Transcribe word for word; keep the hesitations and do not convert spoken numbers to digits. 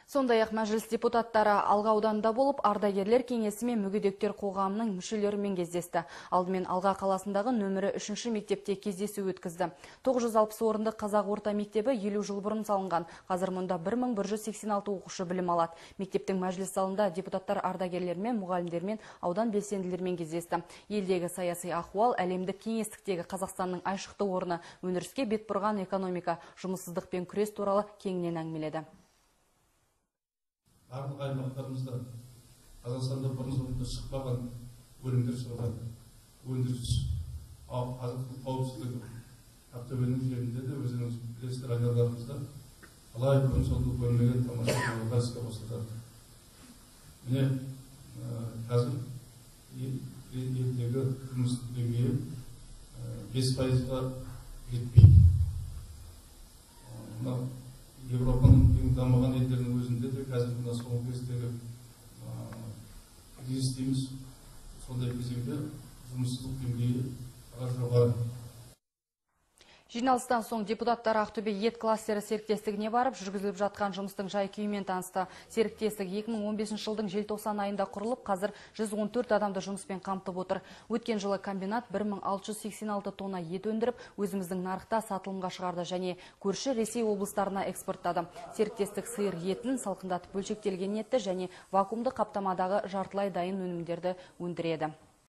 Сондай-ақ мәжіліс депутаттары Алға ауданында болып, ардагерлер кеңесі мен мүгедектер қоғамының мүшелерімен кездесті. Алдымен Алға қаласындағы нөмірі үшінші мектепте кездесу өткізді. тоғыз жүз алпыс орындық қазақ орта мектебі елу жыл бұрын салынған. Қазір мұнда бір мың бір жүз сексен алты оқушы білім алады. Мектептің мәжіліс залында депутаттар ардагерлермен, мұғалімдермен, аудан белсенділермен кездесті. Елдегі саяси ахуал, әлемдік кеңістіктегі Қазақстанның айшықты орны, өндіріске бет бұрған экономика, жұмыссыздықпен күрес туралы кеңінен әңгімеледі. Барлық аймақтарымызда Қазақстанда бұрын-соңды шықпаған өнімдер шығарады. Өндіріс, азық-түлік қауіпсіздігі, Ақтөбенің жерінде де өзіңіз білесіздер, айларымызда қалай бұрын-соңды көрмеген тамаша жобалар іске қосылды. Міне қазір елдегі тұрмыстық деңгейі бес пайызға жетпейді. Европаның ең дамыған елдерінің өзінде де қазір мына соңғы кездегі кризис дейміз, сондай кезеңде жұмыссыздық деңгейі жоғары. Жиналыстан соң депутаттар Ақтөбе ет кластері серіктестігіне барып, жүргізіліп жатқан жұмыстың жай-күйімен танысты. Серіктестік екі мың он бесінші жылдың желтоқсан айында құрылып, қазір жүз он төрт адамды жұмыспен қамтып отыр. Өткен жылы комбинат бір мың алты жүз сексен алты тонна ет өндіріп, өзіміздің нарықта сатылымға шығарды және көрші Ресей облыстарына экспорттады. Серіктестік сиыр етін, салқындатып бөлшектелген етті және вакуумды қаптамадағы жартылай дайын өнімдерді өндіреді.